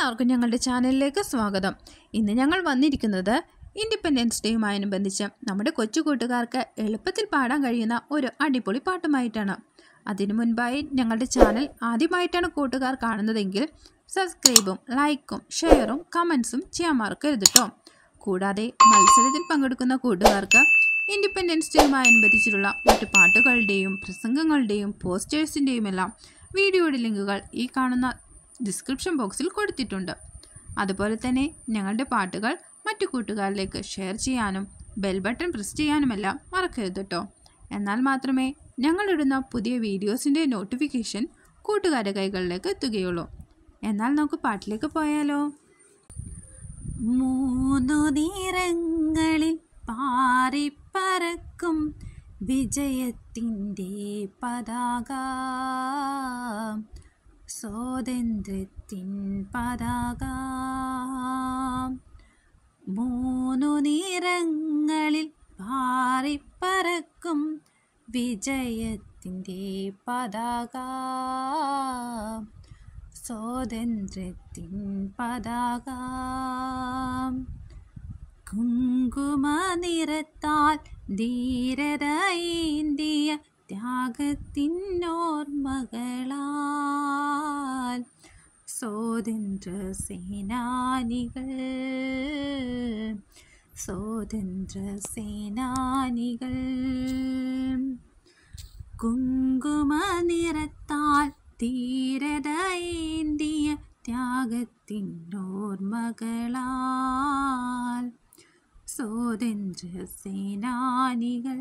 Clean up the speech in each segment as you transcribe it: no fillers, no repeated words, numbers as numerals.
എല്ലാവർക്കും ഞങ്ങളുടെ ചാനലിലേക്ക് സ്വാഗതം. ഇന്ന് ഞങ്ങൾ വന്നിരിക്കുന്നത് ഇൻഡിപെൻഡൻസ് ഡേയുമായോടനുബന്ധിച്ച് നമ്മുടെ കൊച്ചു കൂട്ടുകാർക്ക് എളുപ്പത്തിൽ പാടാൻ കഴിയുന്ന ഒരു അടിപൊളി പാട്ടുമായിട്ടാണ്. അതിനു മുൻപായി ഞങ്ങളുടെ ചാനൽ ആദ്യമായിട്ടാണ് കൂട്ടുകാർ കാണുന്നതെങ്കിൽ സബ്സ്ക്രൈബും ലൈക്കും ഷെയറും കമൻസും ചെയ്യാൻ മറക്കരുത് കേട്ടോ. കൂടാതെ മത്സരത്തിൽ പങ്കെടുക്കുന്ന കൂട്ടുകാർക്ക് ഇൻഡിപെൻഡൻസ് ഡേയുമായോടനുബന്ധിച്ചിട്ടുള്ള മറ്റു പാട്ടുകളുടെയും പ്രസംഗങ്ങളുടെയും പോസ്റ്റേഴ്സിൻ്റെയും എല്ലാം വീഡിയോയുടെ ലിങ്കുകൾ ഈ കാണുന്ന ഡിസ്ക്രിപ്ഷൻ ബോക്സിൽ കൊടുത്തിട്ടുണ്ട്. അതുപോലെ തന്നെ ഞങ്ങളുടെ പാട്ടുകൾ മറ്റു കൂട്ടുകാരിലേക്ക് ഷെയർ ചെയ്യാനും ബെൽ ബട്ടൺ പ്രസ് ചെയ്യാനുമെല്ലാം മറക്കരുത് കേട്ടോ. എന്നാൽ മാത്രമേ ഞങ്ങളിടുന്ന പുതിയ വീഡിയോസിൻ്റെ നോട്ടിഫിക്കേഷൻ കൂട്ടുകാരുടെ കൈകളിലേക്ക് എത്തുകയുള്ളൂ. എന്നാൽ നമുക്ക് പാട്ടിലേക്ക് പോയാലോ. മൂന്നു നിറങ്ങളിൽ പാറിപ്പറക്കും വിജയത്തിൻ്റെ പതാക, സ്വാതന്ത്ര്യത്തിൻ പതാക. മൂന്നു നിറങ്ങളിൽ പാറിപ്പറക്കും വിജയത്തിൻ്റെ പതാക, സ്വാതന്ത്ര്യത്തിൻ പതാക. കുങ്കുമ നിറത്താൽ ധീരതയേന്തിയ ത്യാഗത്തിനോർമ്മകളാൽ സ്വാതന്ത്ര്യ സേനാനികൾ, സ്വാതന്ത്ര്യ സേനാനികൾ. കുങ്കുമ നിറത്താൽ ധീരതയേന്തിയ ത്യാഗത്തിനോർമ്മകളാൽ സ്വാതന്ത്ര്യ സേനാനികൾ.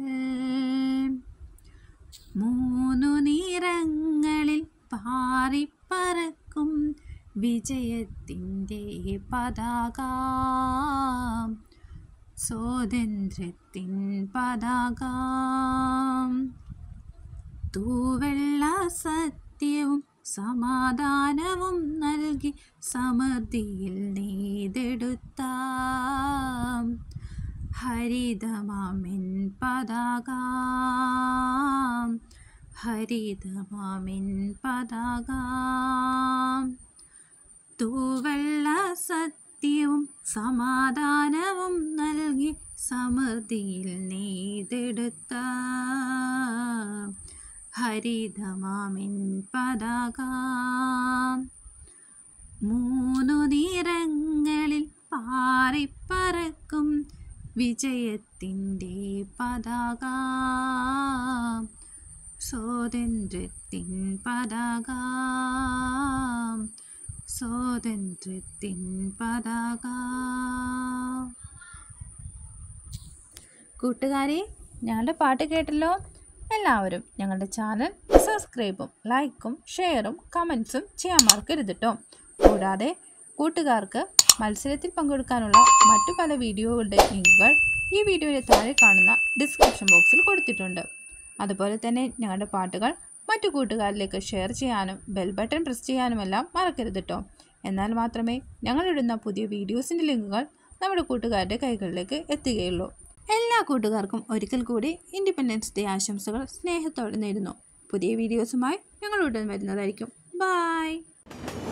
മൂന്നു നിറങ്ങളിൽ പാറിപ്പറക്കും വിജയത്തിൻ്റെ പതാക, സ്വാതന്ത്ര്യത്തിൻ പതാക. തൂവെള്ള സത്യവും സമാധാനവും നൽകി സമൃദ്ധിയിൽ നെയ്തെടുത്ത ഹരിതമാമിൻ പതാക, ഹരിതമാമിൻ പതാക. തൂവെള്ള സത്യവും സമാധാനവും നൽകി സമൃദ്ധിയിൽ നെയ്തെടുത്ത ഹരിതമാമിൻ പതാക. മൂന്നു നിറങ്ങളിൽ പാറിപ്പറക്കും വിജയത്തിൻ്റെ പതാക, സ്വാതന്ത്ര്യത്തിൻ പതാക, സ്വാതന്ത്ര്യത്തിൻ പതാക. കൂട്ടുകാരെ, ഞങ്ങളുടെ പാട്ട് കേട്ടല്ലോ. എല്ലാവരും ഞങ്ങളുടെ ചാനൽ സബ്സ്ക്രൈബും ലൈക്കും ഷെയറും കമൻസും ചെയ്യാൻ മറക്കരുത് കേട്ടോ. കൂടാതെ കൂട്ടുകാർക്ക് മത്സരത്തിൽ പങ്കെടുക്കാനുള്ള മറ്റു പല വീഡിയോകളുടെ ലിങ്കുകൾ ഈ വീഡിയോയുടെ താഴെ കാണുന്ന ഡിസ്ക്രിപ്ഷൻ ബോക്സിൽ കൊടുത്തിട്ടുണ്ട്. അതുപോലെ തന്നെ ഞങ്ങളുടെ പാട്ടുകൾ മറ്റു കൂട്ടുകാരിലേക്ക് ഷെയർ ചെയ്യാനും ബെൽ ബട്ടൺ പ്രസ് ചെയ്യാനുമെല്ലാം മറക്കരുത് കേട്ടോ. എന്നാൽ മാത്രമേ ഞങ്ങളിടുന്ന പുതിയ വീഡിയോസിൻ്റെ ലിങ്കുകൾ നമ്മുടെ കൂട്ടുകാരുടെ കൈകളിലേക്ക് എത്തുകയുള്ളൂ. എല്ലാ കൂട്ടുകാർക്കും ഒരിക്കൽ കൂടി ഇൻഡിപെൻഡൻസ് ഡേ ആശംസകൾ സ്നേഹത്തോടെ നേരുന്നു. പുതിയ വീഡിയോസുമായി ഞങ്ങൾ ഉടൻ വരുന്നതായിരിക്കും. ബൈ.